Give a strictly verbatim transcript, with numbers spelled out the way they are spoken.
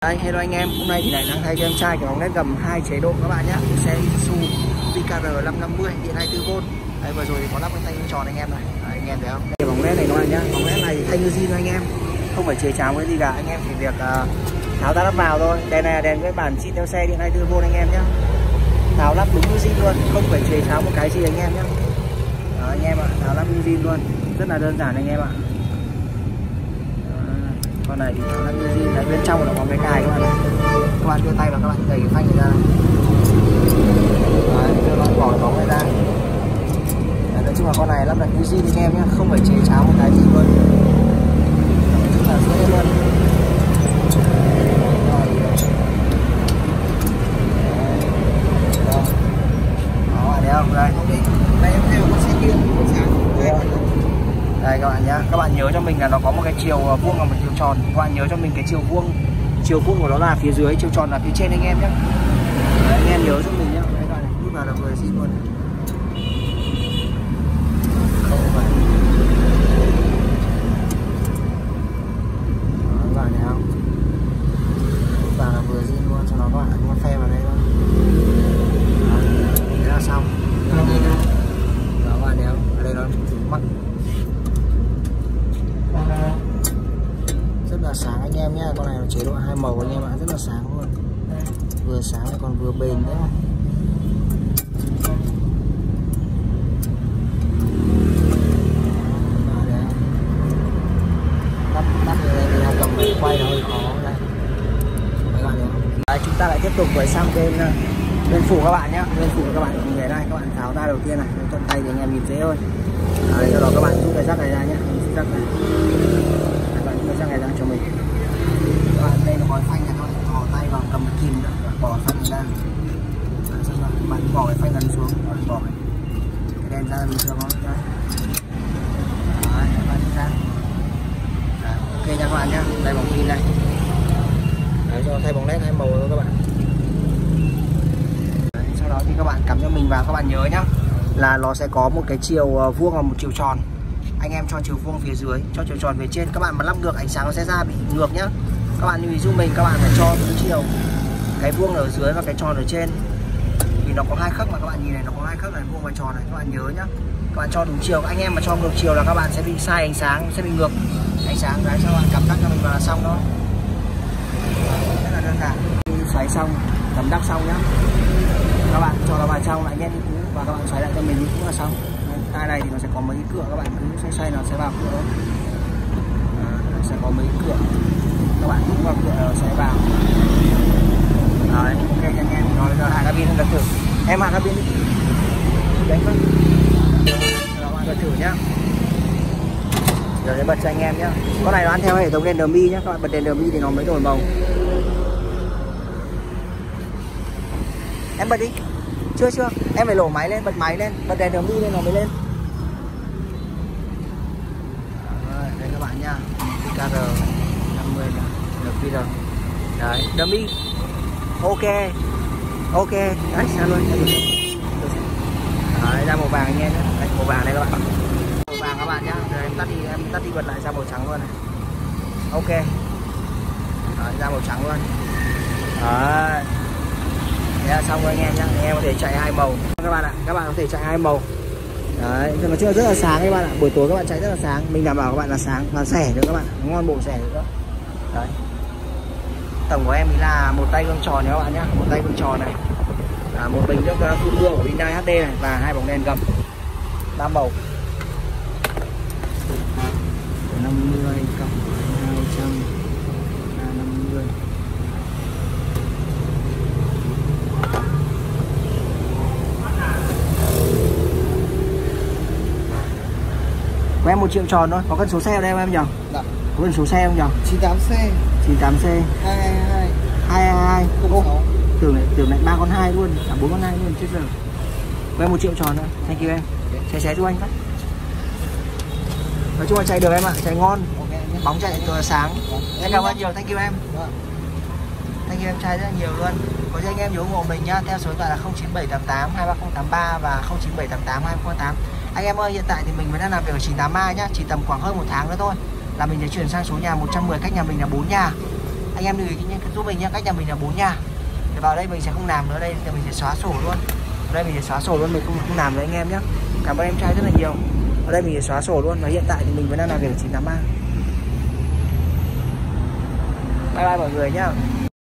Đây, hello anh em, hôm nay thì lại đang thay cho em trai cái bóng led gầm hai chế độ các bạn nhé. Xe Isuzu vê ca rờ năm năm mươi điện hai mươi tư vôn. Đây vừa rồi thì có lắp cái tay tròn anh em này. Đấy, anh em thấy không? Đây bóng led này các bạn nhá. Bóng led này thay như zin anh em, không phải chế cháo cái gì cả. Anh em chỉ việc uh, tháo ra lắp vào thôi. Đèn này là đèn với bản zin theo xe điện hai mươi tư vôn anh em nhá. Tháo lắp đúng như zin luôn, không phải chế cháo một cái gì anh em nhá. Đó, anh em ạ, tháo lắp như zin luôn, rất là đơn giản anh em ạ. Con này thì nó như zin, đấy bên trong nó có cái cài các bạn này. Các bạn đưa tay vào các bạn đẩy cái phanh này ra. Đấy, đưa nó bỏ cái bóng này ra. Đấy, nói chung là con này lắp đặt như zin anh em nhé, không phải chế cháo một cái gì luôn. Rất là dễ luôn. Đó, bạn thấy không? Đây, đây em theo con xe kia, con sáng. Đây các bạn nhá, các bạn nhớ cho mình là nó có một cái chiều vuông và một chiều tròn. Các bạn nhớ cho mình cái chiều vuông, chiều vuông của nó là phía dưới, chiều tròn là phía trên anh em nhé. Đấy, anh em nhớ cho mình nhá. Đấy các bạn này, lúc nào là vừa zin luôn. Không phải. Đó, các bạn thấy không? Lúc nào là vừa zin luôn, cho nó các bạn ấn con phe vào đây luôn. Đó, thế là xong. Đó các bạn thấy không? Ở đây nó mắc. Rất là sáng anh em nhé, con này là chế độ hai màu anh em ạ, rất là sáng luôn, vừa sáng lại còn vừa bền nữa. Lắp lắp như này thì hai cầm máy quay nó hơi khó đây. Mấy bạn thấy không? Đấy, chúng ta lại tiếp tục với sang bên bên phụ các bạn nhé, bên phụ các bạn cùng về đây, các bạn tháo ra đầu tiên này, thuận tay thì anh em nhìn dễ thôi. Đấy, sau đó các bạn rút cái rắc này ra nhé, rút rắc này. Rắc này ra cho mình. Các bạn đây nó có phanh này thôi, bỏ tay vào cầm kìm nữa, bỏ phanh ra. Xong rồi bạn bỏ cái phanh gần xuống, rồi bỏ cái đèn ra bình thường nó ra. Đấy, các bạn ra. Đấy, ok nha các bạn nhé, đây bóng pin đây. Đấy, cho thay bóng led hai màu thôi các bạn. Đấy, sau đó thì các bạn cắm cho mình vào, các bạn nhớ nhá, là nó sẽ có một cái chiều vuông và một chiều tròn. Anh em cho chiều vuông phía dưới, cho chiều tròn phía trên. Các bạn mà lắp ngược ánh sáng nó sẽ ra bị ngược nhá. Các bạn lưu ý giúp mình, các bạn phải cho đúng chiều, cái vuông ở dưới và cái tròn ở trên, vì nó có hai khớp mà các bạn nhìn này, nó có hai khớp này, vuông và tròn này, các bạn nhớ nhá. Các bạn cho đúng chiều, anh em mà cho ngược chiều là các bạn sẽ bị sai ánh sáng, sẽ bị ngược ánh sáng. Đấy, sau bạn cắm đắc cho mình vào là xong thôi, rất là đơn giản. Xoáy xong, cắm đắc xong nhá, các bạn cho nó vào trong lại nhét đi cũ và các bạn xoáy lại cho mình đi cũ là xong. Tay này thì nó sẽ có mấy cái cửa, các bạn cứ xoay xoay nó sẽ vào cửa. À, nó sẽ có mấy cửa, các bạn đúng vào cửa nó sẽ vào. Đấy, ok anh em. Rồi giờ hạ cabin lên thử. Em hạ cabin đi. Đánh con. Rồi bạn gật thử nhá. Rồi để bật cho anh em nhá. Con này nó ăn theo hệ thống đèn dummy nhá. Các bạn bật đèn dummy thì nó mới đổi màu. Em bật đi. Chưa chưa, em phải lổ máy lên, bật máy lên, bật đèn dummy lên nó mới lên. Rồi, đây các bạn nha, vê ca rờ năm mươi được vê rờ. Đấy, dummy. Ok. Ok, đấy sao luôn. Đấy, ra màu vàng anh em nhé. Đấy, màu vàng đây các bạn. Màu vàng các bạn nhá. Rồi em tắt đi, em tắt đi bật lại ra màu trắng luôn này. Ok. Đấy, ra màu trắng luôn. Đấy. Thế là xong rồi anh em nhá, anh em có thể chạy hai màu các bạn ạ, các bạn có thể chạy hai màu. Đấy, nói chung là rất là sáng các bạn ạ, buổi tối các bạn chạy rất là sáng, mình đảm bảo các bạn là sáng và rẻ nữa các bạn, ngon bộ rẻ nữa. Đấy, tổng của em là một tay gương tròn này các bạn nhá, một tay gương tròn này, à, một bình nước phun mưa của Hyundai hát đê này và hai bóng đèn gầm, ba màu. năm mươi cộng hai trăm là năm mươi. Của em một triệu tròn thôi, có cân số xe ở đây không em nhỉ? Dạ. Có cân số xe không nhỉ? chín tám C chín tám C hai hai hai hai hai hai. không sáu. Tưởng lại tưởng lại ba con hai luôn, cả bốn con hai luôn chết giờ. Của em một triệu tròn thôi. Thank you em. Xe xé giúp anh phát. Nói chung là chạy được em ạ, chạy ngon. Okay, bóng chạy vừa sáng. Em cảm ơn nhiều, thank you em. Thank you em trai rất là nhiều luôn. Có gì anh em nhớ ủng hộ mình nhá, theo số điện thoại là không chín bảy tám tám hai ba không tám ba và không chín bảy tám tám hai không tám. Anh em ơi, hiện tại thì mình vẫn đang làm việc ở chín tám A nhá, chỉ tầm khoảng hơn một tháng nữa thôi là mình sẽ chuyển sang số nhà một trăm mười, cách nhà mình là bốn nhà. Anh em lưu ý giúp mình nhé, cách nhà mình là bốn nhà. Thì vào đây mình sẽ không làm nữa, đây thì mình sẽ xóa sổ luôn. Ở đây mình sẽ xóa sổ luôn, mình không không làm nữa anh em nhé. Cảm ơn em trai rất là nhiều. Ở đây mình sẽ xóa sổ luôn và hiện tại thì mình vẫn đang làm việc ở chín tám ba. Bye bye mọi người nhá.